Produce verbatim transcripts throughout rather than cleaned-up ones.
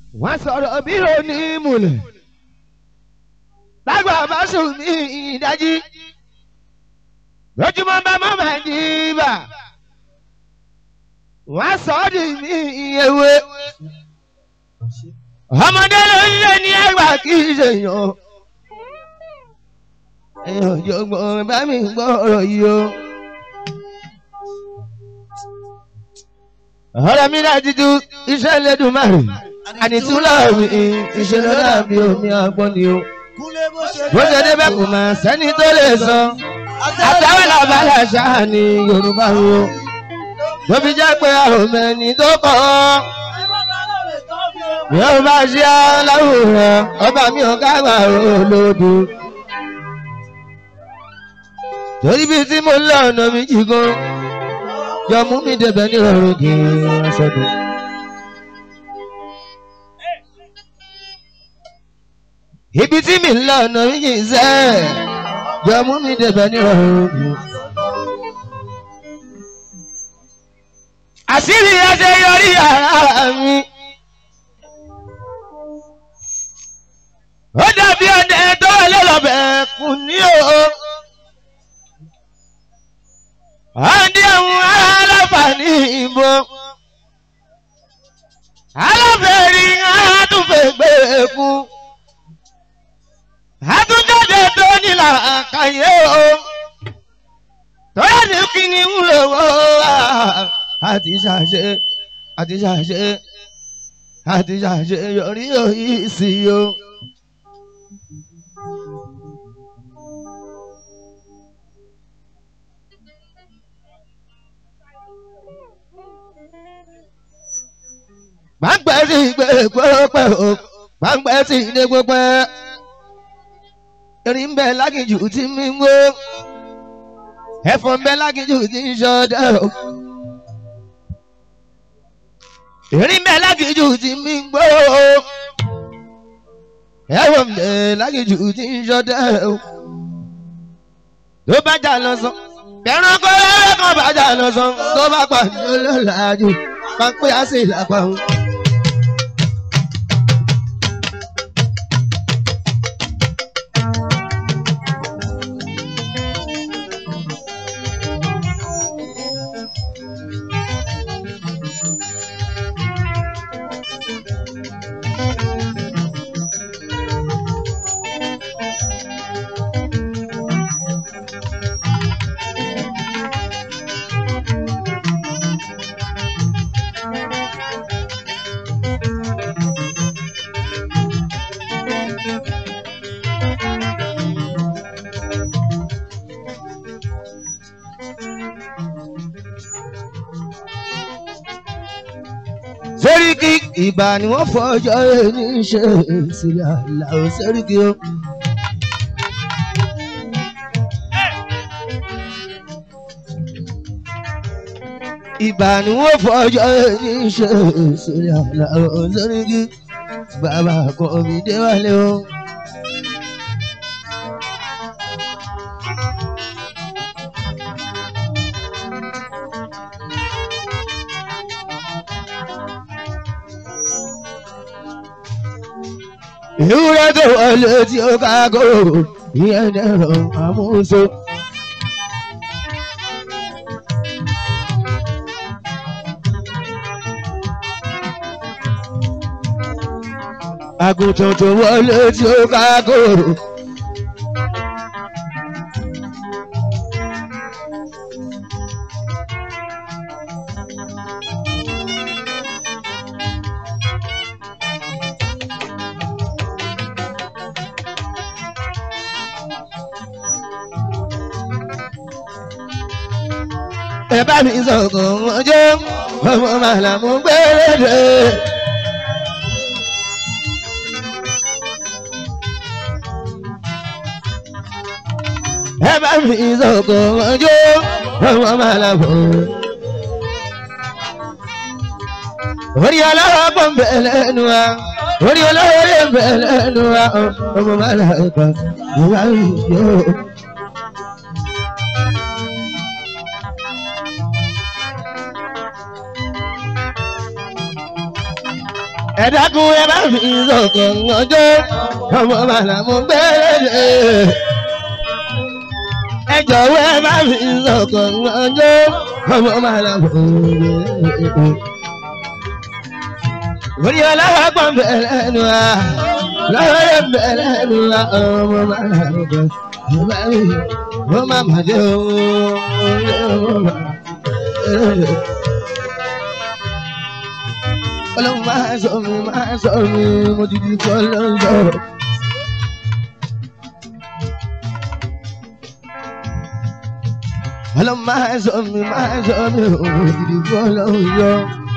wọ́n sọ̀rọ̀ bí òní múlẹ̀ lágbà bá sùn ní ìdájí lójúmọ́ bá mọ́ máa ní ibà wọ́n sọ ọ́ di ní ewé ọmọdé ló ń lé ní ẹgbà kì í ṣe yàn èèyàn jọ̀gbọ́n bá mi gbọ́ ọ̀rọ̀ yìí o. ọ̀rọ̀ mi láti ju iṣẹ́ Elédùmarè ànítúlọ̀ mi iṣẹ́ lọ́dà bí omi àgbọ̀n ni o. bó ṣe débẹ̀ kò máa sẹ́ni tó lè sọ àtàwọn làbálà ṣáà ní Yorùbá o. bó fi jẹ́ pé àwọn mẹ́ni tó kọ́ yóò bá ṣe aláwòrán ọba mi ò ká máa ro lódò. torí bí tí mo lọ ọ̀nà mi jì gan jọ mú mi débẹ̀ ní ọ̀rọ̀ kì í sọ́dún. ibi tí mi lọ ọ̀nà mi jì sẹ́ jọ mú mi débẹ̀ ní ọ̀rọ̀ kì í. àṣírí ẹsẹ̀ yọrí ara mi. ó dàbí ọdẹ tó lé lọ́bẹ̀ kù ní o. àǹdí àwọn aláfààní ìbò aláfẹ̀rí àtúnfẹ̀gbẹ̀ kú àtúnjáde tó nílà àkàyè o. tọ́lá ní kí ni ń lò wọ́ àti ṣàṣe àti ṣàṣe àti ṣàṣe yọrí òyì sí o. gbàngbẹ́ sí gbé pẹ́pẹ́ o gbàngbẹ́ sí ilé pẹ́pẹ́ erin ń bẹ láginjù tí mi ń wó ẹ̀fọn ń bẹ láginjù tí ń ṣọdẹ o erin ń bẹ láginjù tí mi ń gbó ẹ̀fọn ń bẹ láginjù tí ń ṣọdẹ o tó bá jà lọ sàn kẹran kó lẹ́rẹ́ kan bá jà lọ sàn tó bá pàdé olóòlàjù máa ń pè á sí ìlàpá o. Sẹ́ríkì ìbà ni wọ́n fọjọ́ ẹni ṣe ìṣẹ̀lẹ̀ àlàó Sẹ́ríkì o. ìbà ni wọ́n fọjọ́ ẹni ṣe ìṣẹ̀lẹ̀ àlàó Sẹ́ríkì bàbá kọ́ mi dé wálé o. ìwúrẹ́ tó wọlé tí ó ká kóró ìyẹn dẹ̀rọ àmúso. àgùntàn tó wọlé tí ó ká kóró. ẹ bá mi sọ̀kò ọjọ́ ọmọ màlàmú gbẹ́rẹ́dẹ́. ẹ bá mi sọ̀kò ọjọ́ ọmọ màlàmú. orí ọlọ́wọ́ pọ̀ ń bẹ̀ lẹ́nu wa orí ọlọ́wọ́ lè ń bẹ̀ lẹ́nu wa ọmọ màlàmú ìwà yóò. ẹ dákun ẹ bá fi sọ̀kàn ọjọ́ ọmọ màlà mo gbẹ́rẹ́ ẹ jọ̀wọ́ ẹ bá fi sọ̀kàn ọjọ́ ọmọ màlà mo gbẹ́rẹ́. Orí ọlọ́wọ́ gbọ́n bẹ̀rẹ̀ nu wa lọ́wọ́ yẹ bẹ̀rẹ̀ nu wa ọmọ màlà mo gbẹ́rẹ́ mo máa ma jẹ́ ooo. Ọlọ́run máa sọ mi máa sọ mi mo ti di kọ́ lọ́jọ́. Ọlọ́run máa sọ mi máa sọ mi mo ti di kọ́ lọ́jọ́.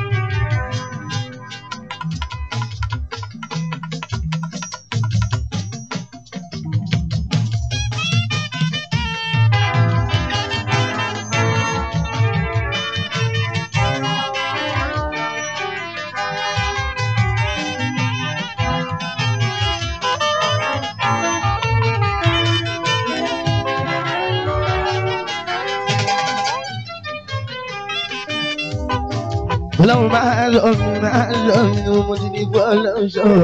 Ọlọ́run máa lọ mi máa lọ mi mo ti di bọ́ lọ́sọ̀.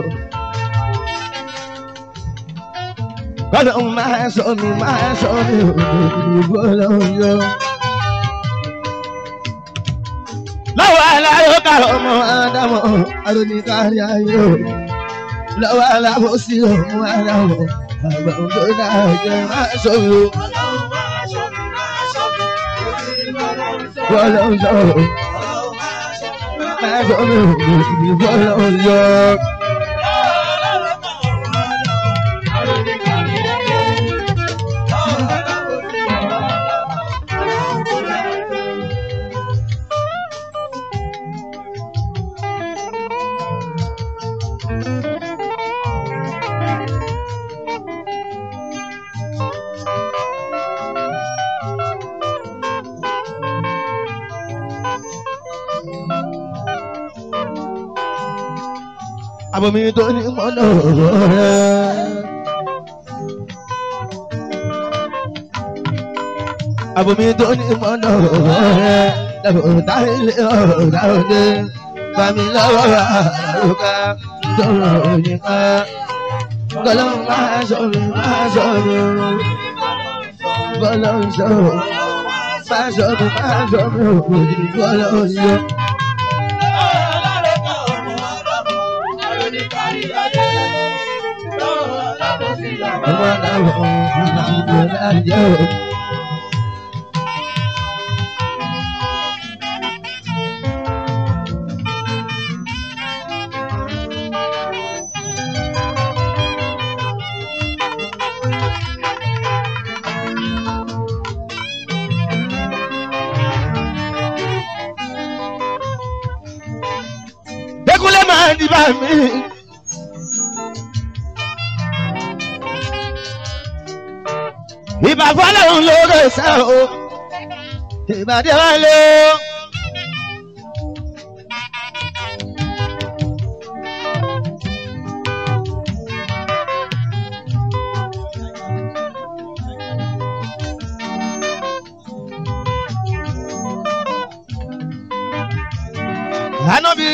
Ọlọ́run máa sọ mi máa sọ mi mo ti di bọ́ lọ́sọ̀. Lọ́wọ́ aláyọ̀ kárọ̀ ọmọ Ádámọ̀ aróníkárí ayé o. Lọ́wọ́ aláwọ̀ sí ọmọ Ádámọ̀ àgbà tó dáa jẹ́ máa sọ mi o. Bọ́ lọ́sọ̀. Máa sọ mi ò ní bọ́ lọ́sọ̀. Abomi tó ní mọ́nà rẹ̀. Abomi tó ní mọ́nà rẹ̀. Dàbò táyé lé ọ̀dà òde. Bàmí lọ́wọ́ àlùkà tọrọ òyìnká. Kọ́lọ́ máa sọ mi máa sọ mi. Kọ́lọ́ sọ máa sọ mi máa sọ mi. Kọ́lọ́ sọ. Dékúnlé máa di bá mi. Ìbà fọ́lọ́run lóore sẹ́ o, ìbàdí wa lé o. Ànábì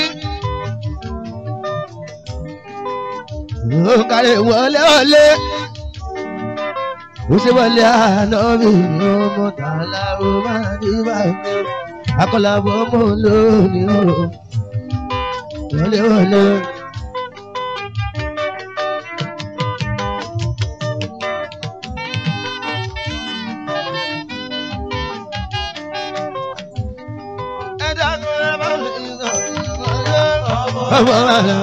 ó kárẹ̀ wọlé wọlé. Ó ṣe wọlé ànábì ọmọ tààlà ó máa ní báyìí. Akọ́làbọ̀ ọmọ lónìí o. Wọlé wọlé. Ẹ dákun ẹ bá mi sọ ọmọ rẹ.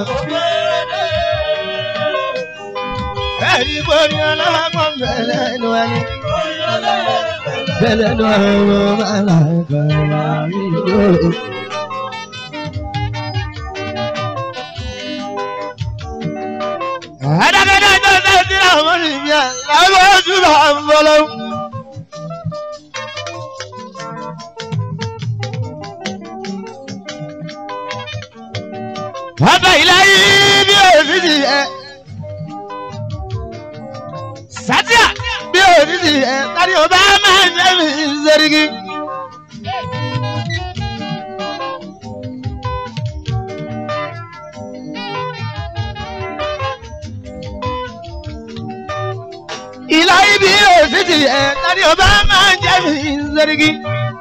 Ẹ̀rí borí ọlọ́wọ́ bẹ̀rẹ̀ ẹnu ẹni. Bẹ̀rẹ̀ ẹnu ọmọ bàbá ìgbàlá ìjọ. Adágẹ́dẹ́ tó ṣe sí àwọn ìbí àláwọ̀ ojú bá ń bọ́lọ́. Wọ́n bẹ̀ ilé yìí bí òbí ti yẹ. Sátìyà bí òbí ti yẹ tani ọba máa ń jẹ́ mi sẹ́ríkì. ìlà ibi òsì ti ẹ̀ tani ọba máa ń jẹ́ mi sẹ́ríkì.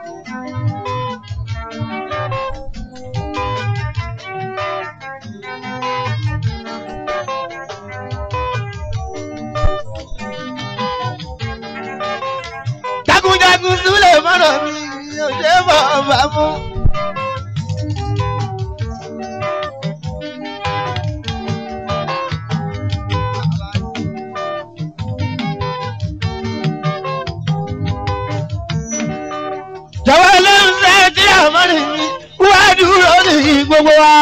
jagunjagun súlẹ̀ mọ́nà mi ò ṣe bọ̀ ọba mú. jọ̀wọ́ ló ń fẹ́ tí àmọ́rin mi wá dúró ní gbogbo wa.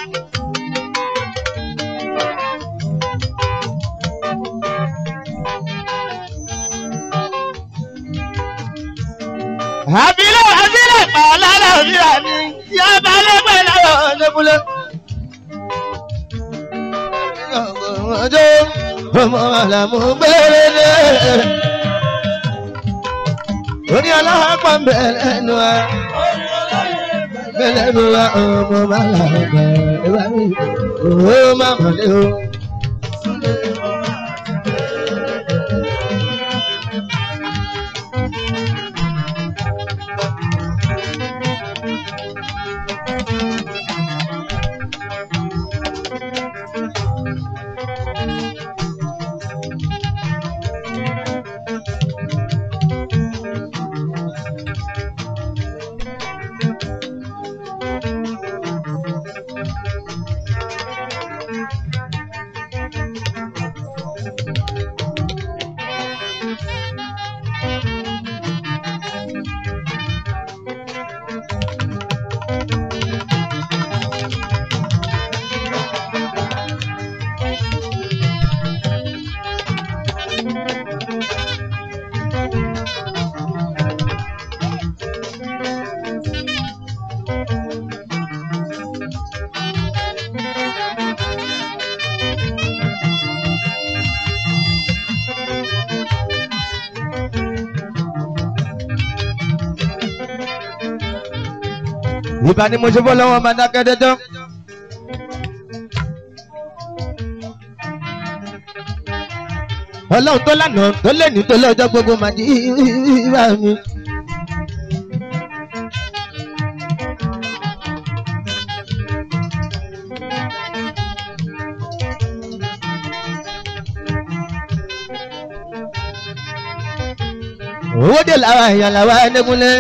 àbílẹ̀ àbílẹ̀ pàlálà òbíra ni yá balẹ̀ pẹ̀lú ọ̀dẹ́kúnlẹ̀. ọjọ́ ọmọ àlàmú gbẹ́rẹ́ orí aláàpá bẹ̀rẹ̀ nù wa bẹ̀rẹ̀ nù wa ọmọ màlá bẹ̀rẹ̀ wá mi òwò màmá lé o. ìbá ni mo ṣe bọ́ lọ́wọ́ máa dákẹ́ dandan. ọlọ́run tó lánàá tó lè ní tó lọ́jọ́ gbogbo máa di ìbá mi. owó dé làwọn èèyàn làwọn ẹnẹ́gúnlẹ̀.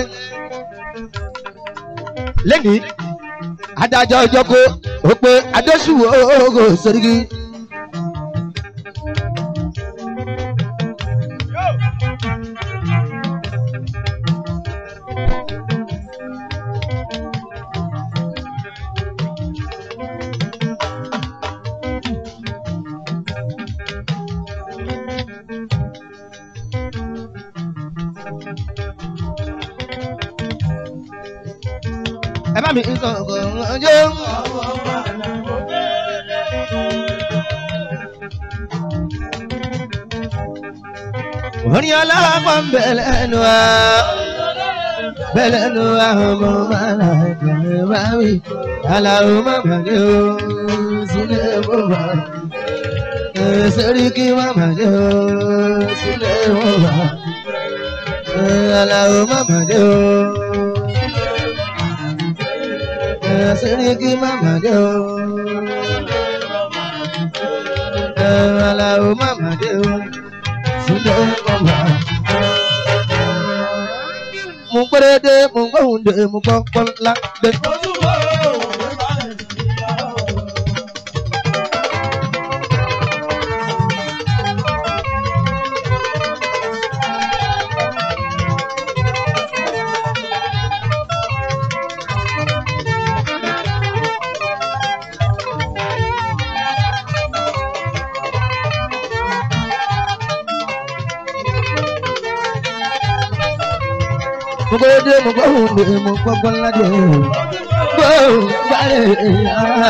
lẹ́ni adájọ́ ọjọ́ kó o pé adéṣùwò ogo sẹ́ríkì. ẹ bá mi sọ̀rọ̀ ọjọ́. orin aláàpá ń bẹ̀lẹ̀ ẹnu wa bẹ̀lẹ̀ ẹnu wa ọmọ màlá ìjọba bá mi aláwo màmá dé o sílẹ̀ mọ́ bá sẹ́ríkì màmá dé o sílẹ̀ mọ́ bá aláwo màmá dé o. sẹ́ríkì màmá dé o aláwo màmá dé o sílẹ̀ mọ́mà. mo gbẹ́rẹ́ dé mo gbóhùn dé mo gbọ́ pọ́nlá dé. mo gbé dé mo gbọ́ òun lè mo gbọ́ gbọ́ ńlá dé gbọ́ gbàlẹ̀ yàrá.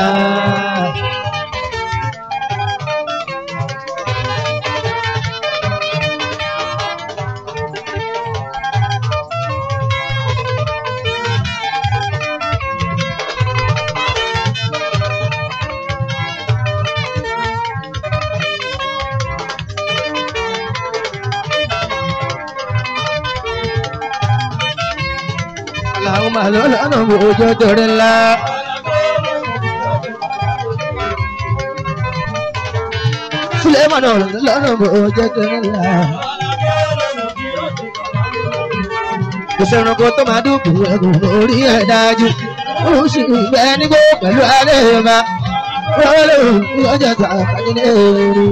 máa lọ lọ́nà òjò torí ńlá. Sulemanu lọ́nà òjò torí ńlá. Kò sẹ́ranko tó máa dúkù ẹ̀gùn orí ẹ̀ dájú. Ó sì gbẹ nígbó pẹ̀lú àdéhùnmá. Wọ́n lè fi ọjà tà kájílé èrú.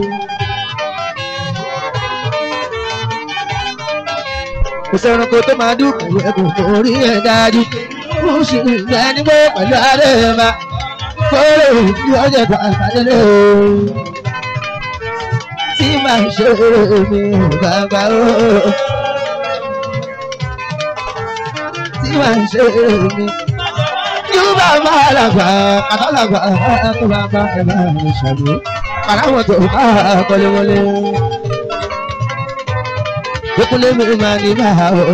Kò sẹ́ranko tó máa dúkù ẹ̀gùn orí ẹ̀ dájú. Ó sì gbẹ nígbó pẹ̀lú àdéhùnmá. Wọ́n lè fi ọjà tà kájílé èrú. Tí màá ṣe mi ò bàbá o. Tí màá ṣe mi. Yóò bá máa làgbà kàtà làgbà tó bá bá ẹ máa ń ṣàlù. Kàláwọ̀ tó bá kọ́lé wọlé. Kókólé mi máa ní máa o.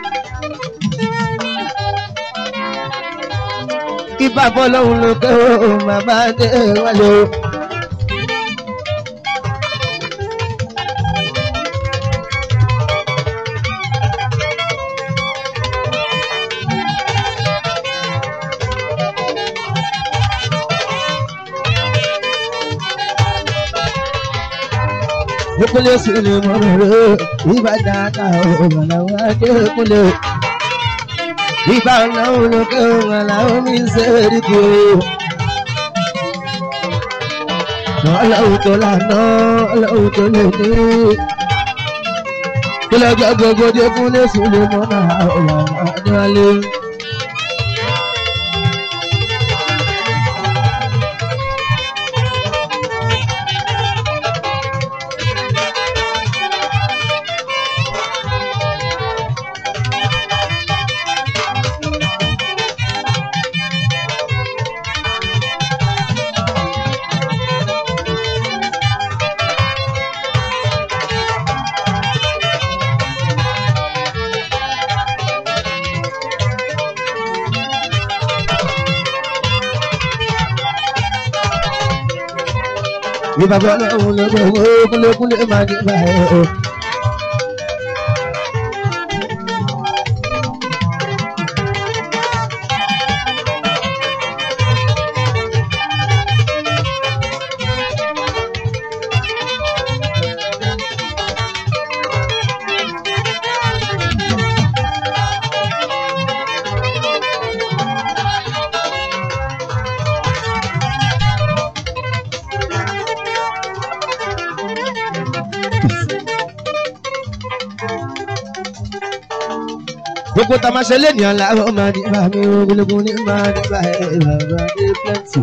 Kí bàbá ọlọ́run ló kẹ́ o, màmá dé wálé o. Kúlé sílẹ̀ mọ́rọ̀ ìbá dáadáa ọ̀gbọ̀n làwọn adékúnlé ìbá ọlọ́run lókè ọ̀gbọ̀n làwọn mi ń sẹ́rí kí o. Ọlọ́run tó lànà ọlọ́run tó lè ní. Kí lọ́jọ́ gbogbo dé kúlé sílẹ̀ mọ́rọ̀ ọ̀gbọ̀n adéwálé. Ìbàbọ̀ ọlọ́run ló gbogbo kúlékúlé máa ní báyìí o. Gbogbo tá a máa ṣe lénìyàn làwọn máa ní bá mi ogologun ní máa ní bá ẹ bàbá dé plenty.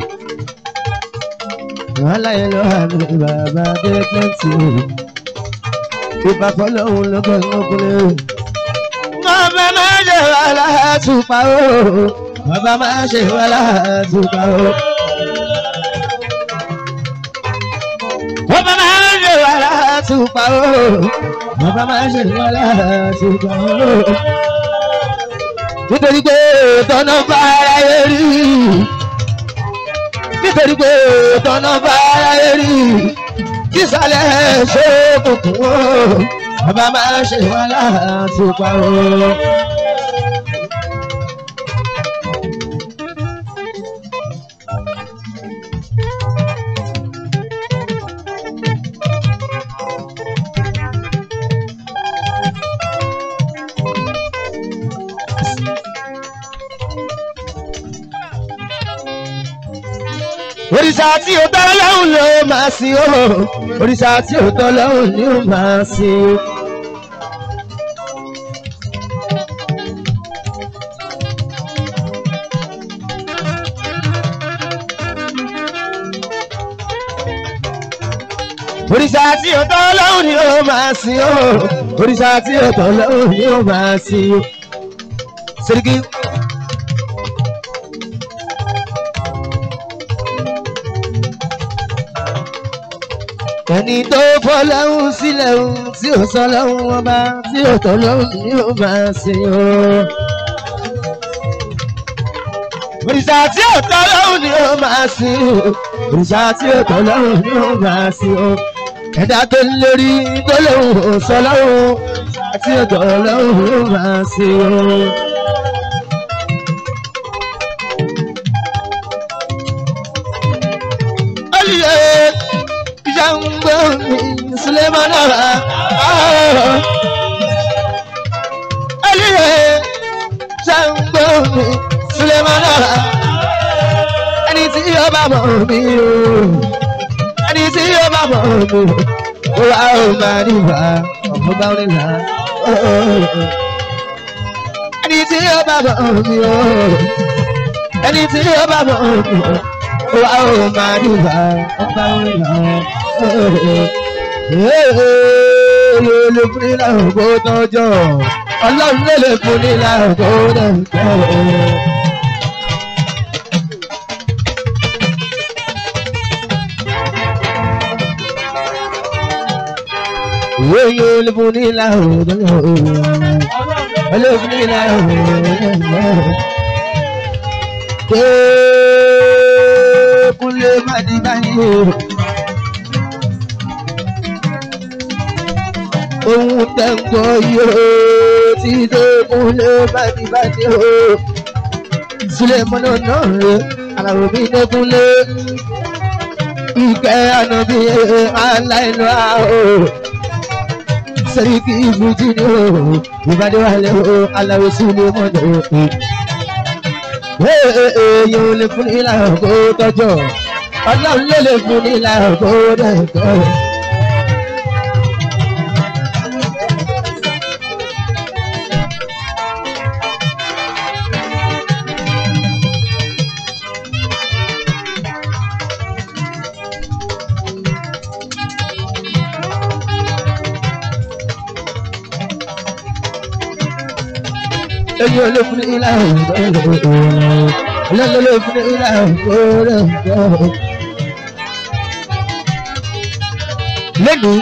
Wàhálà yẹn lọ àmì bàbá dé plenty. Ìbá fọlọ́hún ló gbọ́ ọkùnrin. Bàbá máa ṣe wàhálà àtùpà o. Bàbá máa ṣe wàhálà àtùpà o. Bàbá máa ṣe wàhálà àtùpà o. Bàbá máa ṣe wàhálà àtùpà o. Nítorí pé tọ́nà bá aráyé rí. Nítorí pé tọ́nà bá aráyé rí. Ìsàlẹ̀ ṣe kòkòrò o. Bàbá máa ṣe wàhálà àtùpà o. Òrìṣà tí ó tọ́ lọ́hùn ló máa sìn ó. Òrìṣà tí ó tọ́ lọ́hùn ni ó máa sìn ó. Òrìṣà tí ó tọ́ lọ́hùn ni ó máa sìn ó. Òrìṣà tí ó tọ́ lọ́hùn ni ó máa sìn ó. Sẹ́ríkì. Ẹni tó fọlọ́hún sílẹ̀ ohun tí ó sọ lọ́hún ọba tí ó tọ́ lọ́hún ni ó máa sìn ó. Òrìṣà tí ó tọ́ lọ́hún ni ó máa sìn ó. Òrìṣà tí ó tọ́ lọ́hún ni ó máa sìn ó. Ẹ̀dá tó ń lérí tó lóhùn ó sọ lọ́hún tí ó tọ́ lọ́hún ni ó máa sìn ó. Aliye Jango mi Sulemana Aliye Jango mi Sulemana ẹni tí yóò bá mọ̀ mí o ẹni tí yóò bá mọ̀ mí o wà ó máa níbà ọ̀pọ̀ bá rí là ẹni tí yóò bá mọ̀ mí o ẹni tí yóò bá mọ̀ mí o wà ó máa níbà ọ̀pọ̀ bá rí là yóò lè fún ní láàbò tọ́jọ́ ọlọ́run ló lè fún ní láàbò tọ́jọ́. Oyo olùfúnni láwùjọ, olùfúnni láwùjọ. Kúnlé má di báyìí. Ohun tẹ̀ ń gbọ́ yóò ti dé kúnlé má di báyìí. Sulemana náà rè àlàó mi dé kúnlé. Ìkẹ́ ànábì aláìlú àwọ̀. Seriki Fujini o, Ibade wale o, Alawi Sulemana o. Hey hey hey, yóò lè fún ní láàbò tọ́jọ́, Ọlọ́run ló lè fún ní láàbò dẹ̀kọ́. Yo le fún ní láàbò dẹ̀kọ́, Ọlọ́run ló lè fún ní láàbò dẹ̀kọ́. Lẹ́nu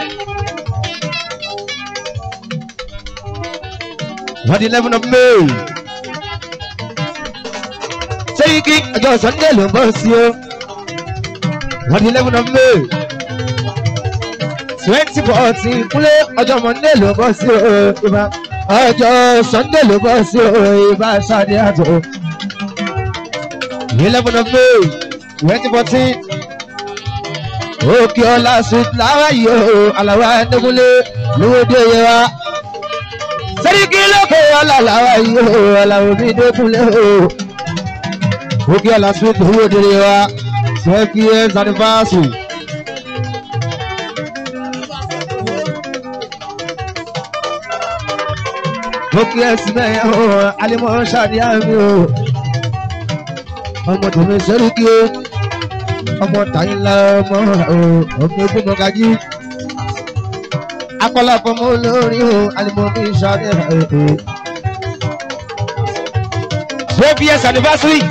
on the eleventh of May, Seriki ọjọ́ Sunday ló ń bọ̀ sí o. On the eleventh of May, twenty fourteen Kúnlé ọjọ́ Monday ló ń bọ̀ sí o. Ìbá ọjọ́ Sunday ló ń bọ̀ sí o. Ìbá Ṣadé àtọ̀. eleventh of May, twenty fourteen. Òkè ọlá sùn láwa yìí o. Àlàwà Ẹ̀dẹ́kúnlé lówó dé yẹ wa. Seriki lókè ọlá làwa yìí o. Àlàwà mi Ẹ̀dẹ́kúnlé o. Òkè ọlá sùn lówó dé yẹ wa. Twenty years anniversary. Òkè ẹ̀sìn náà o. Alimọ̀ Ṣadé àmì o. Ọmọ tòun Seriki o. Ọmọ tàyínlá ọmọ ọmọ ogun mọ̀gájí. Akọ́lá fọmọ olórí o, Alimomi Ṣadé o. twelve years anniversary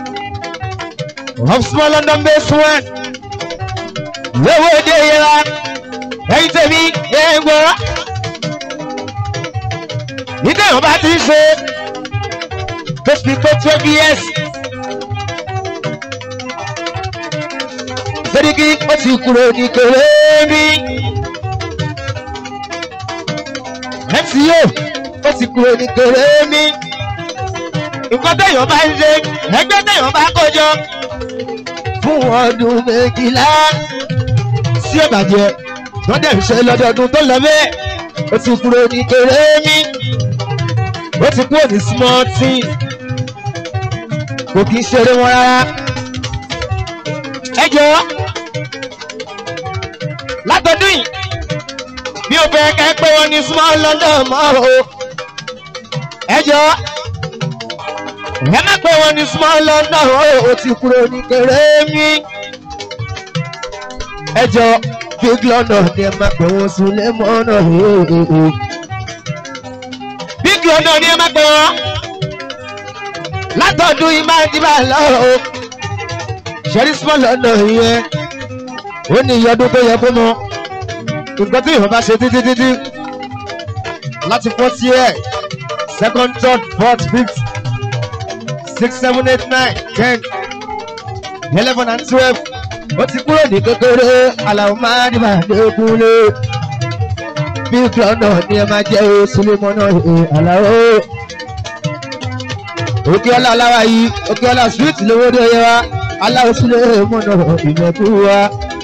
of small London based one. Lówó dé yẹra, ẹyin tèmi yẹ ń gbọ́. Nígbà yóò bá ti ṣe tó fi tó twelve years. Seriki ó ti kúrò ní kéré mi. M C O ó ti kúrò ní kéré mi. Nǹkan téèyàn bá ń ṣe ẹgbẹ́ téèyàn bá kójọ fún ọdún méjìlá sí ìbàjẹ́ wọ́n dẹ̀ ń ṣe lọ́dọọdún tó lọ bẹ́ẹ̀. Ó ti kúrò ní kéré mi. Ó ti kúrò ní small team. Kò kí ń ṣeré wọn rárá. Ẹ jọ̀ọ́ látọdún yìí mi ò fẹ́ kẹ́ pé wọ́n ní small London mọ́ o. Ẹ jọ̀ọ́ ẹ má pé wọ́n ní small London o. Ó ti kúrò ní kéré mi. Ẹ jọ̀ọ́ big London ni ẹ má pé wọ́n Sulemana o. Big London ni ẹ má pé wọ́n látọdún yìí máa dìbà lọ́wọ́. Ṣẹ́rí small London yẹn ó ní iye ọdún tó yẹ fún mọ. Nǹkan tí ìwọ̀n bá ṣe títí títí láti fourth year, second, third, fourth, fifth, six, seven, eight, nine, ten, eleven and twelve. Ó ti kúrò ní kékeré. Àlàó máa ní máa dé Kúnlé. Big London ni ẹ máa jẹ́ o. Sulemana Àlàó. Òkè ọlá aláwa yìí, òkè ọlá street lówó dé yẹ wa. Aláwo Sulemana ìmẹ̀kú wa.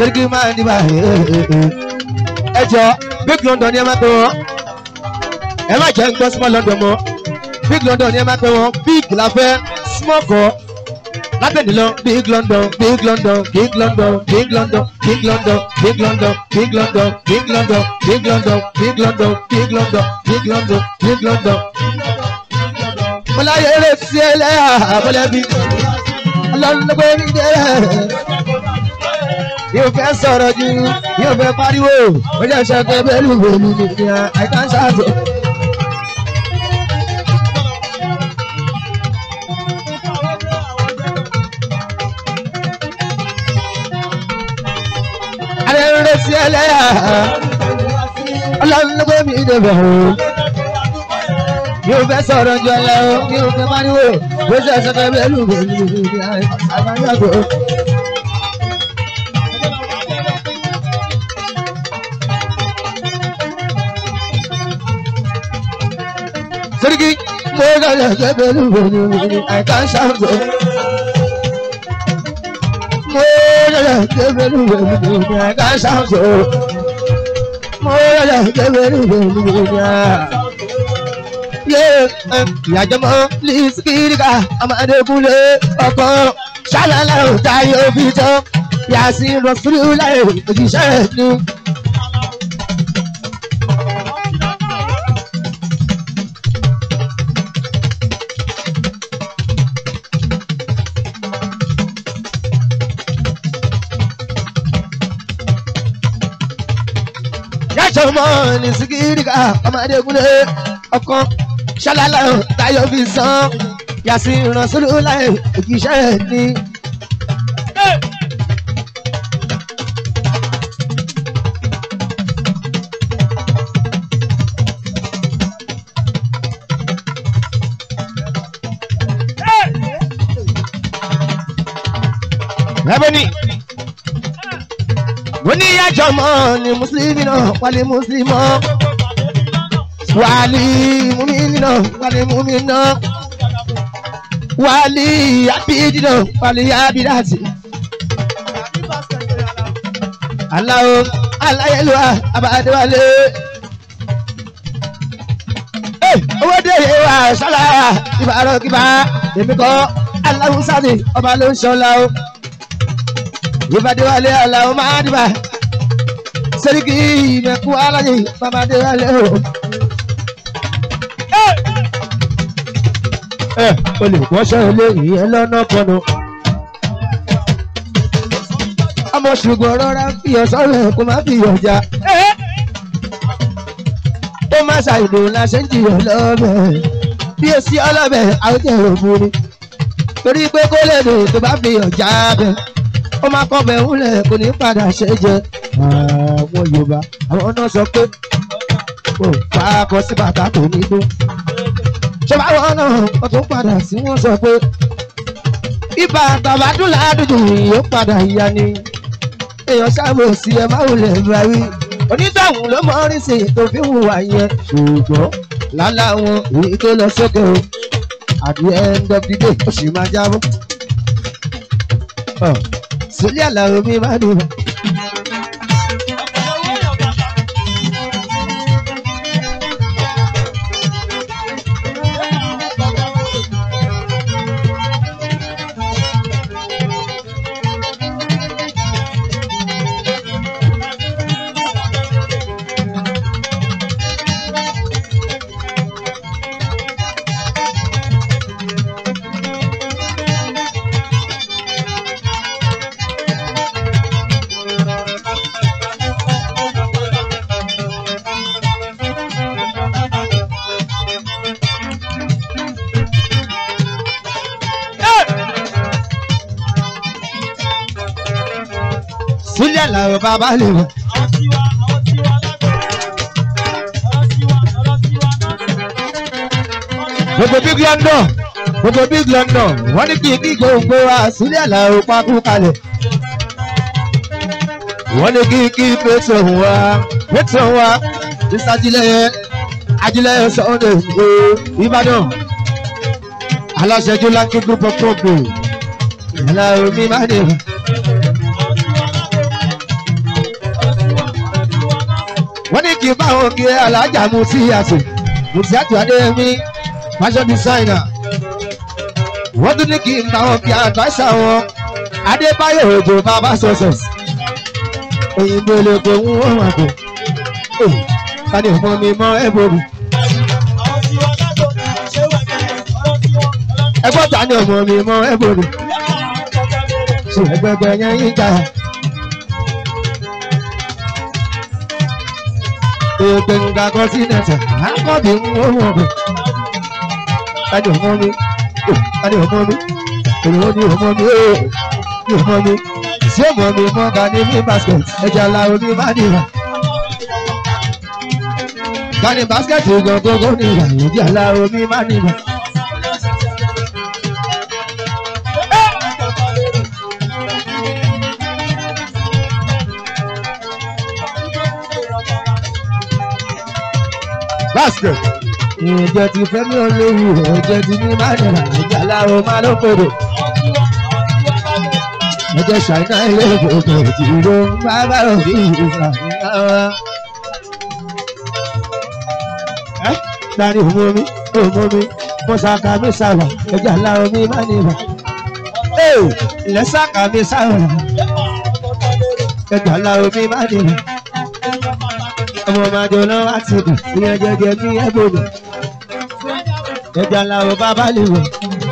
Sẹ́ríkì máa ń dìbà ẹ jọ Big London ni ẹ máa pè wọ́n ẹ má jẹ́ ń gbọ́ Small London mọ́ Big London ni ẹ máa pè wọ́n big la fẹ́ small kọ́ látẹ̀dí lọ Big London Big London Big London Big London Big London Big London Big London Big London Big London Big London Big London Big London Big London. Mọ̀láyé lè fi ẹlẹ́yà àbọ̀lẹ́bí ọlọ́run ló gbé mi dé yóò fẹ́ sọ̀rọ̀ jù yóò fẹ́ pariwo ó jẹ́ ṣẹ́kẹ́ bẹ́ẹ̀ lù wẹ̀lú ní àìkán ṣáàtò. Alẹ́ sí ẹlẹ́yà ọlọ́run ló gbé mi dé bẹ̀rù yóò fẹ́ sọ̀rọ̀ jù ọ̀la o yóò fẹ́ pariwo ó jẹ́ ṣẹ́kẹ́ bẹ́ẹ̀ lù wẹ̀lú ní àìkán ṣáàtò. Sẹ́ríkì mo gbọ́dọ̀ ṣe pẹ̀lú pẹ̀lú I can't shout o. Mo gbọ́dọ̀ ṣe pẹ̀lú pẹ̀lú I can't shout o. Mo gbọ́dọ̀ ṣe pẹ̀lú pẹ̀lú yé ìyàjọmọ́ lìsíkìrìkà ọmọdékúnlé ọkọ ṣálálà òtá yóò fi tán yàtí rọ̀fúrú láì òjíṣẹ́ rẹ̀ ní. Yàjọmọ́ lìsíkìrìkà ọmọdékúnlé ọkọ ṣálálà òtá yóò fi tán yàtí rọ̀fúrú láì òjíṣẹ́ rẹ̀ ní. Rabani woni ya jomo ni muslimi no wali muslimo wali mu'mini no wali mu'mino wali abidi no wali abidati Allah Allah yelwa abade wale eh owo de wa sala ibaro kiba èmi ko Allah sadi ọba ló ṣọlá o ìbàdí wálé aláwọ̀ máa dìbà Sẹ́ríkì mẹ́kú aláyé bàbáde wálé o. ẹ olùkọ́ṣẹ́ ilé ìyẹn lọ́nà kọ́nù. ọmọ ṣùgbọ́n rọra ń fìyàn sọ́rọ̀ kó má fìyàn já. ó má ṣàìlò la ṣe ń jìyàn lọ́bẹ̀. bí o sí ọlọ́bẹ̀ àwùjọ òfin ni. torí pé kó lè dùn tó bá fìyàn já bẹ́ẹ̀. ó máa kọ́ bẹ̀ wúlẹ̀ kò ní padà ṣe jẹ. àwọn Yorùbá àwọn náà sọ pé kò bá kọ sí bàtà kò ní dún. ṣọba wọn náà wọ́n tún padà sí wọ́n sọ pé ibà tàbádùn ládùjù yóò padà yá ni. èèyàn sábò sí ẹ máa wulẹ̀ báwí. onítàwọn ló mọ orin sí tó fi hùwà yẹn. ṣùgbọ́n lálá wọn èyí tó lọ sókè o. at the end of the day ó sì máa jábọ́. Sílẹ̀ àlàó mi máa dùn. Sílẹ̀ làwọn bàbá lè wọ̀. Gbogbo Big London, gbogbo Big London, wọ́n ní kí kí gbogbo wa sílẹ̀ làwọn pákó kalẹ̀. Wọ́n ní kí kí pẹ̀tọ̀ wá, pẹ̀tọ̀ wá, sísá ajílẹ̀ ajílẹ̀ Sunday Ìbàdàn. Aláṣẹ Jọlákì group of company. Ìyàlá omi máa dé. wọ́n ní kí n bá wọn kí alájà mu sí àtò mu sí àtò adéyẹmí fashion designer. wọ́n tún ní kí n bá wọn kí àgbàṣà wọn adébáyọ̀ òjò bàbá success òyìnbó lè kó ń wọ́n wà kó tani ọmọ mi mọ ẹ̀bùrù. ẹgbọ́n tani ọmọ mi mọ ẹ̀bùrù. ṣe ẹgbẹgbẹ yẹn yín ká. ètò ìgbà kan sí nẹ̀tẹ̀ àkọ́bí ń wọ́n wọ̀ bẹ̀. tani ọmọ mi tani ọmọ mi èlò ní ọmọ mi ní ọmọ mi sí ọmọ mi mọ́ ká ní ní basket ẹja la oní má nìyà. Gani basket gan gogo ni ìwà ìdí aláwo mi má nìyà. Basket. Ìjọ ti fẹ́ mi olówó ẹ̀jẹ̀ ti ní má nìyà ìdí aláwo má ló kodò. Ẹ̀jẹ̀ ṣàìná ilé ìgbòkè tí ló ń bá bá òbí ìgbà ìgbà. Dani ọmọ mi, ọmọ mi, mo ṣàkà mi sáwà, ẹja láwọn mi má ní ìwà. Ee, ilẹ̀ ṣàkà mi sáwà, ẹja láwọn mi má ní ìwà. Ọmọ màjọ náà wá ti dùn, ìyẹn jẹjẹ kí ẹ gbòdò. Ẹja láwọn bàbá lè wọ̀.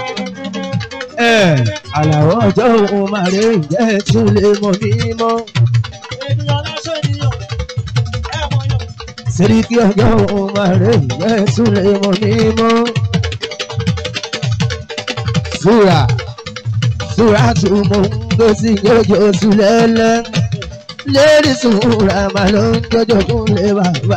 Ẹ àlàó ọjọ́ òun máa rí ìjẹ́ tún lè mọ̀ mímọ́. Sẹ́ríkì ọjọ́ òun máa rẹ̀ ìyẹ́ súnlẹ̀ mọ́ mímọ́. Súra Súra tó mọ̀ ń gbé sí jọjọ́ súlẹ̀lẹ̀. Lérí Súra máa lọ ń jọjọ́ kúnlẹ̀ bàbá.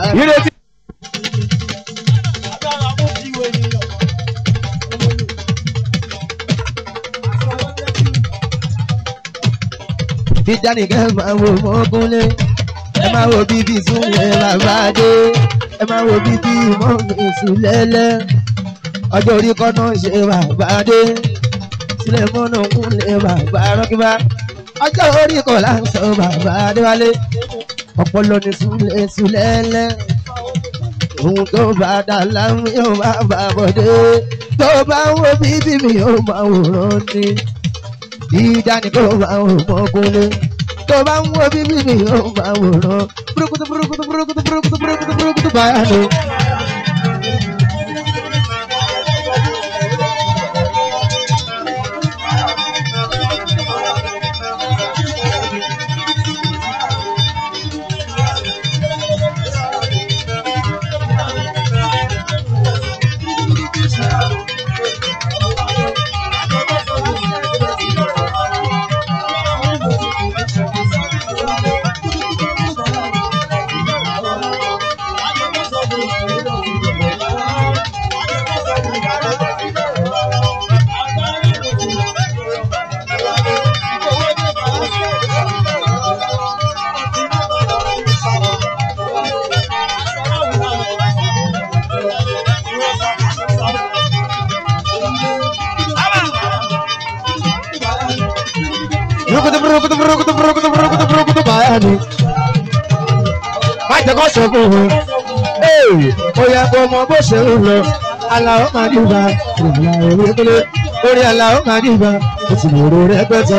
Bíjà nìkan máa wo mọ́kúnlé. Ẹ máa wo bíbí súnlẹ̀ bàbá dé. Ẹ máa wo bíbí mọ́mí súnlẹ̀lẹ̀. Ọjọ́ orí kan náà ṣe bàbá dé. Sílẹ̀ mọ́nà kúnlẹ̀ bàbá rọ́kíbá. Ọjọ́ orí kan là ń sọ bàbá Adéwálé. Ọpọlọ ní súnlẹ̀ súnlẹ̀lẹ̀. Ohun tó bá dà láàmú yóò máa bà bọ̀dé. Tó bá ń wo bíbí mi yóò máa wòrán ní. Ìjà ni kò máa wò mọ́kúnlé. Tó bá ń wo bíbí mi yóò máa wòrán. Burúkutu burúkutu burúkutu burúkutu burúkutu burúkutu báyà ni. Májèkọ́ sọ fún wọn, ó yẹ kó mọ bó ṣe ń lọ, Àlàó máa dìbà, Àlàó wípé orí Àlàó máa dìbà, ó sì lè ro rẹpẹtẹ.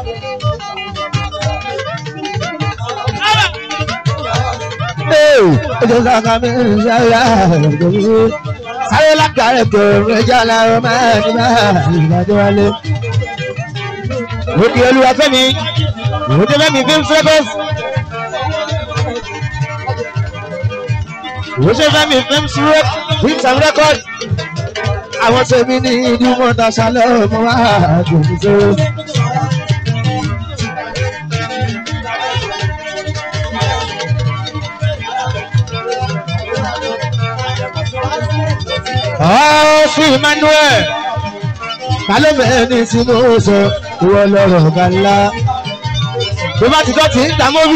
Ojú sàkà mi ń ṣáyà ẹ̀gbọ́n sáré lákàrẹ̀ tó ẹja Àlàó máa dìbà ìdájọ́ wálé. Òkè Olúwafẹ́mi, òkè Fẹ́mi Films Records. Òṣè Fẹ́mi Films Records. Àwọn tèmi ní Ìdúmọ̀tà ṣálẹ̀ ọmọ wa àgbègbè tó. Ọ̀ fún Emmanuel. Kálọ́mẹ̀ ẹni tí mo sọ ìwọ lọ́rọ̀ ọ̀gá ńlá. Tó bá ti tọ́ ti ń ta mọ́bì.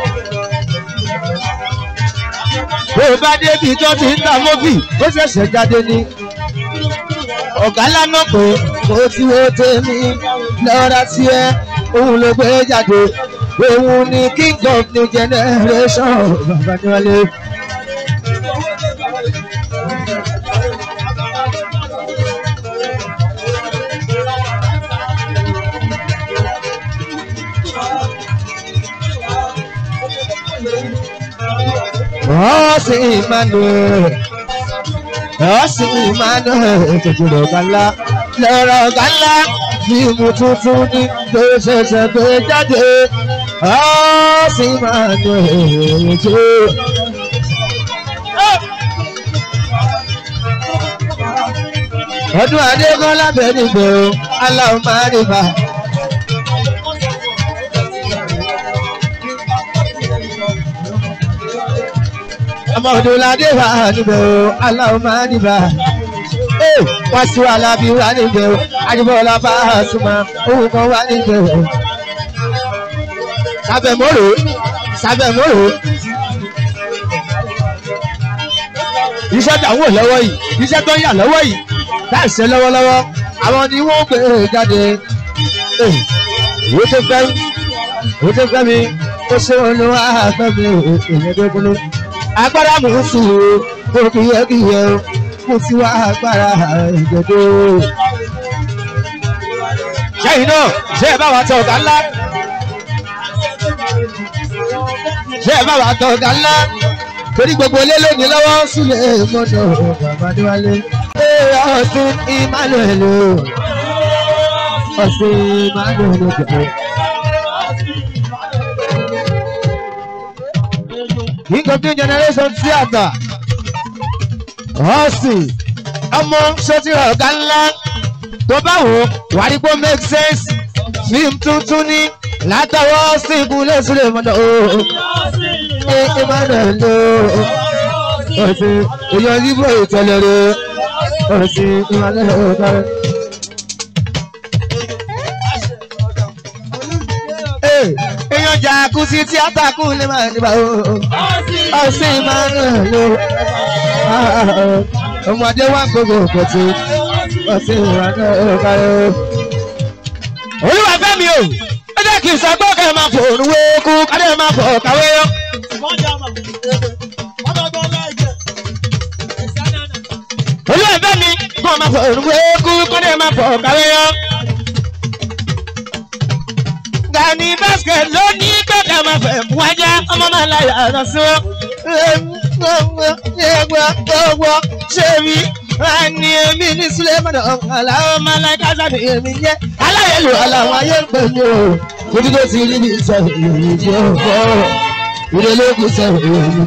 Bó bá débi tó ti ń ta mọ́bì, ó ṣẹ̀ṣẹ̀ jáde ní. Ọ̀gá ńlá náà pé kò tí ó tèmi lọ́ra sí ẹ, òun ló gbé jáde. òun ni king of new generation bàbá níwálé. Ọ̀sìn Emmanuel ọ̀sìn Emmanuel ètòjúlọ̀ gàlá lọ́rọ̀ gàlá fíìmù tuntun ní tó ṣẹ̀ṣẹ̀ gbé jáde ọ̀sìn Emmanuel ètò. Ọdún Adégún lábẹ́ níbẹ̀ o aláwọ̀ máa rí bá. Ọmọ ọdún ládé wà níbẹ̀ o aláwọ̀ máa ní bá. Wọ́n sí wà lábí wà níbẹ̀ o Ajíbọ́lá bá a súnmọ́ òun kan wà níbẹ̀ o. Sábẹ̀ mọ́rò sábẹ̀ mọ́rò. Iṣẹ́ tàwọn lọ́wọ́ yìí iṣẹ́ tó ń yà lọ́wọ́ yìí láìṣe lọ́wọ́lọ́wọ́ àwọn ni wọ́n gbé jáde. Ìwé tó fẹ́ ìwé tó fẹ́ mi ó ṣe olúwa àgbẹ̀ mi ìyẹn tó kúlú. Agbára mú sùúrù kò kíyẹ́kíyẹ́ o kò sí wá agbára ìjọdọ̀. Ṣẹ́yìn náà ṣé ẹ bá wa tọ ọ̀gá ńlá? Ṣé ẹ bá wa tọ ọ̀gá ńlá? Torí gbogbo ilé lónìí lọ́wọ́ sílẹ̀ mọ́tò bàbá Adéwálé. Ọ̀sìn Emmanuel o Ọ̀sìn Emmanuel o jẹ̀bẹ̀. King of new generation theatre Ọ̀sìn ọmọ sotira ọ̀gá ńlá tó bá wò wàrí pé make sense fíìmù tuntun ní látọwọ́ Ọ̀sìn ìkúlẹ̀ sílẹ̀ mọ́tò o Emmanuel o Ọ̀sìn èèyàn yíbo ìtẹ̀lẹ̀ rẹ̀ Ọ̀sìn Emmanuel o kárẹ̀. Èèyàn jà kú sí tíátà kú lè máa níbà o Ọ̀sìn Emmanuel o ọmọdé wà gbogbo kòtò Ọ̀sìn Emmanuel o kárẹ̀. Olúwafẹ́mi o ó jẹ́ kí n sọ pé kẹ́ ẹ máa fòrùn wé kú kádé ẹ máa fọ̀ kàwé yọ. Olúwafẹ́mi kọ́ máa fòrùn wé kú kádé ẹ máa fọ̀ kàwé yọ. Gani basket ló ní gbẹ̀gà máa fẹ̀ fún ajá ọmọ máa la yàrá sí wọn. Ṣé mi ní èmi ní Sulemana aláwọ̀ máa la kásá ní èmi jẹ́ aláyẹ̀lú aláwọ̀ ayé ń pè mí o. Ojú tó ti rí ní ìṣẹ̀lẹ̀ èyí tí ó fọ́ ìdílé kù sẹ́wọ̀n èyí.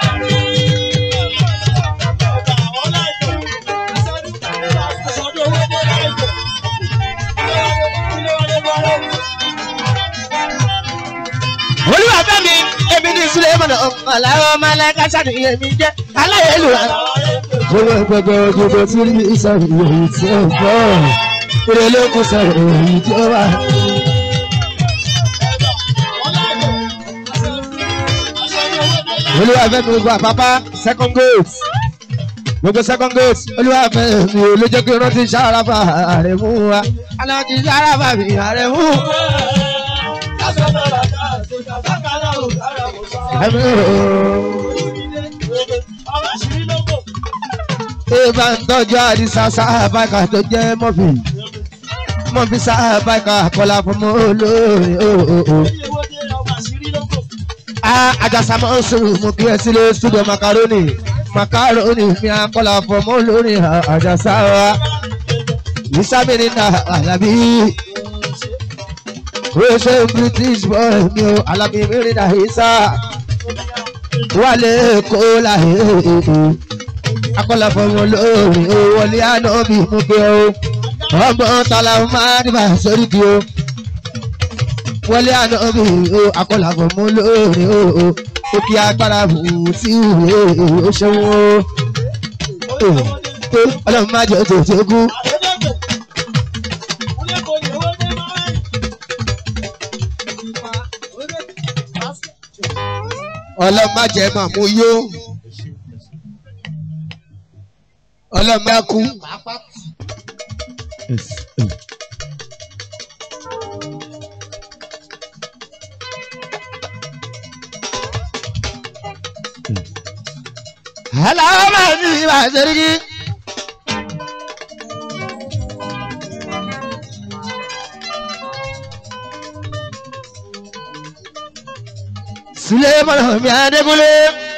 Olúwafẹ́mi èmi ní Sulemana aláwọ̀ máa la kásá ní èmi jẹ́ aláyẹ̀lú aláwọ̀ gbogbo ojú tó ti rí ní ìṣẹ̀lẹ̀ èyí tí ó fọ́ ìdílé kù sẹ́wọ̀n èyí tí ó wà. Olúwafẹ́mi gbogbo àpapá second gate gbogbo second gate Olúwafẹ́mi ló jẹ́ kí n rántí Sàràfà Àrẹ̀mú wa aláǹtí Sàràfà mi Àrẹ̀mú. Ìbá ń tọ́jú Àdìsá Sàbáìkà tó jẹ́ mọ́fì mọ́fì Sàbáìkà kọ́lá fún mọ́ olórin ooo. Àjàsà máa ń sọ̀rọ̀ mú kí ẹ sílé studio macaroni macaroni mi akọ́lá fọmọ́ lórí Àjàsà wa ìsámẹ́rin náà Alábí rose British boy mi o Alábí mẹ́rin náà ìsá wálé kó láyé akọ́lá fọmọ́ lórí o wọlé àná bí mú kí o ọmọ tọ́lá máa dìbà sórí kí o. Wọlé àná mi o akọ́là fún mú lórí o ó kí agbára bù sí ìwé ó ṣeun o Ọlọ́run má jẹ́ tètè kú. Ọlọ́run má jẹ́ mà mú yó Ọlọ́run má kú. aláwọ̀ máa ní ìwà àṣẹríkì. sílẹ̀ mọ́nà mi Adékúnlé.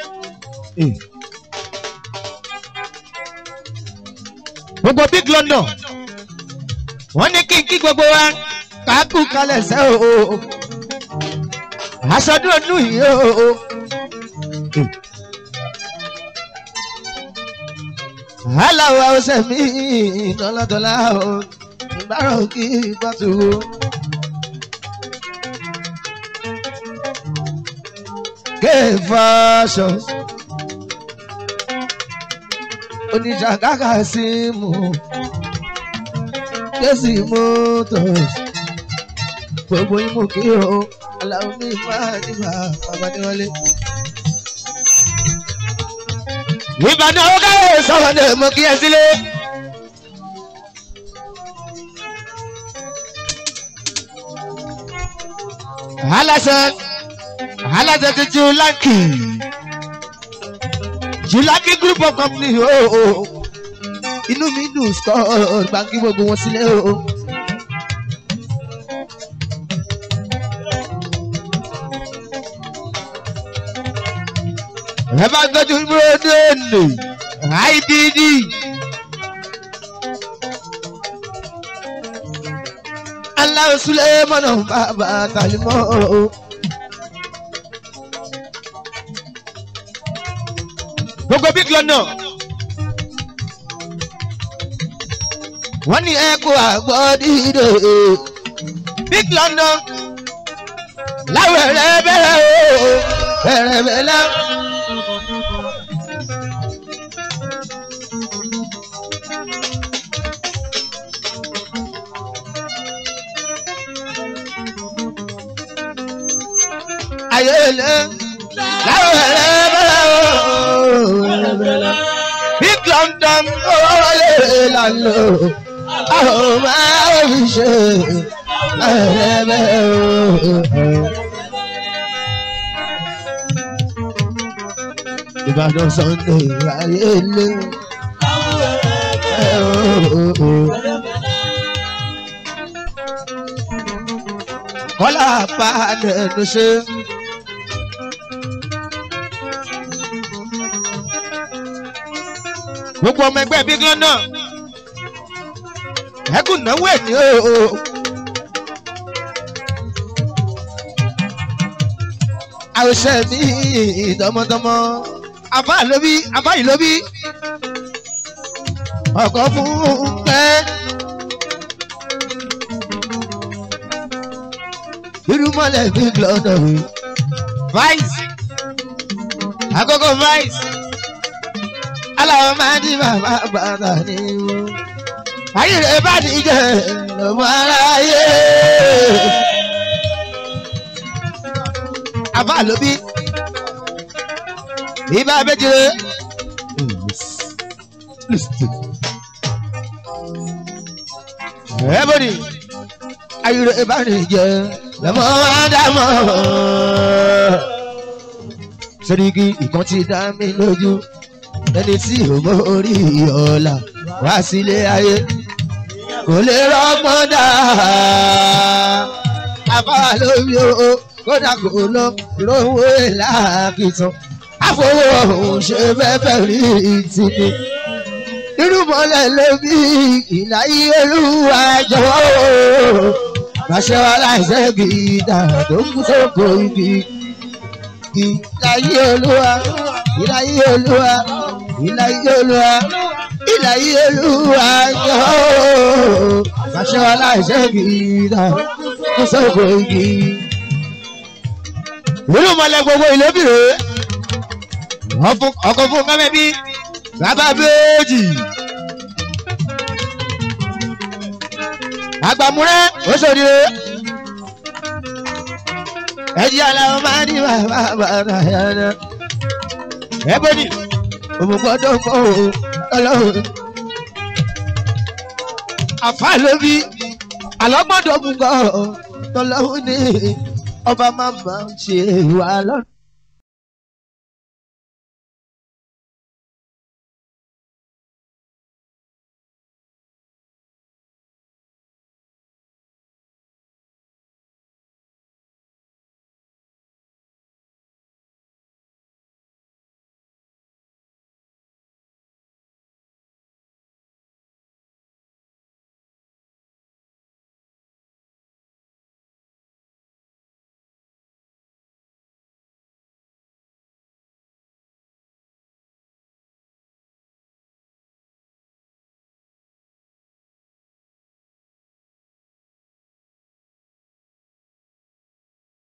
gbogbo big London wọ́n ní kí n kí gbogbo wa káàkù kalẹ̀ sẹ́ o aṣọ́dún ọdún yìí o. aláwọ̀ ọ̀sẹ̀ mi dọ́ládọ́lá o ìbárò kí gbọ́tù o. K-Fashion oníjàgàgà sí mu Kẹ́sì Motors gbogbo imú kí o aláwọ̀ mi máa nígbà bàbá níwọlé. Ìbàdàn ó káwé sọ̀rọ̀ ní mo kí ẹ sílé. aláṣẹ aláṣẹ ti Julaki Julaki group of company o oh, oh. inú mi dùn store gbàgbé gbogbo wọn sílẹ̀ o. Oh. ẹ bá gbẹ́jú ìmúlòdì I D D. aláwọ̀ Súlẹ̀ mọ́nà bàbá Kàlímọ́ o. gbogbo big London wọ́n ní ẹ̀kọ́ àgbọ̀ dídò big London láwẹ̀rẹ̀ bẹ̀rẹ̀ o bẹ̀rẹ̀ bẹ̀rẹ̀. ayẹlẹ láwẹ̀rẹ̀ bẹ̀rẹ̀ o big London ọ̀rẹ́ lànà àwọn máa ń ṣe láwẹ̀rẹ̀ bẹ̀rẹ̀ o. Ìbàdàn Sunday ayẹlẹ kọ́lá pa nínú ṣe. gbogbo ọmọ ẹgbẹ́ big London ẹkùn náwó ẹ̀ ní o. àwòṣe mi ìdánmọ́dánmọ́ àbá lóbi àbá yìí lóbi ọkọ̀ fún pẹ́. irúmọlẹ̀ big London vice àkọ́kọ́ vice aláwọ̀ máa ní bàbá bàbá ní wo ayé rẹ̀ bá ní jẹ́ ọmọ aráyé. àbá lóbi ibà méjìlé ẹ bọ́ni ayé rẹ̀ bá ní jẹ́ ọmọ adámọ́. Sẹ́ríkì ìkan ti dá mi lójú ẹni tí ò mọ orí ọ̀la wá sílé ayé kò lè rọ́gbọ́n dá àbá lóbi o kódà kò lọ lówó ìlàkìtàn àfọwọ́ òun ṣe fẹ́fẹ́ rí ìtìní irúmọlẹ̀ lóbi ìlàyé olúwa jọ̀wọ́ bàṣẹ wa láìsẹ́ gìdá tó kú sóko ibi ìlàyé olúwa ìlàyé olúwa ìlàyé olúwa ìlàyé olúwa jọ̀wọ́ bàṣẹ wa láìsẹ́ gìdá tó kú sóko ibi. irúmọlẹ̀ gbogbo ìlóbìrè ọkọ̀ fún mẹ́mẹ́ bí bàbá méjì àgbàmúrẹ́ oṣòdìrè ẹ̀jẹ̀ aláwọ̀ máa ní bàbá bàbá yàrá ẹ̀bọ̀nì òmùgbọ́dọ̀ kọ́ ọlọ́run àfa lóbi àlọ́gbọ́dọ̀ mú kọ́ ọlọ́run ní ọba máa máa ṣe wà lọ́nà.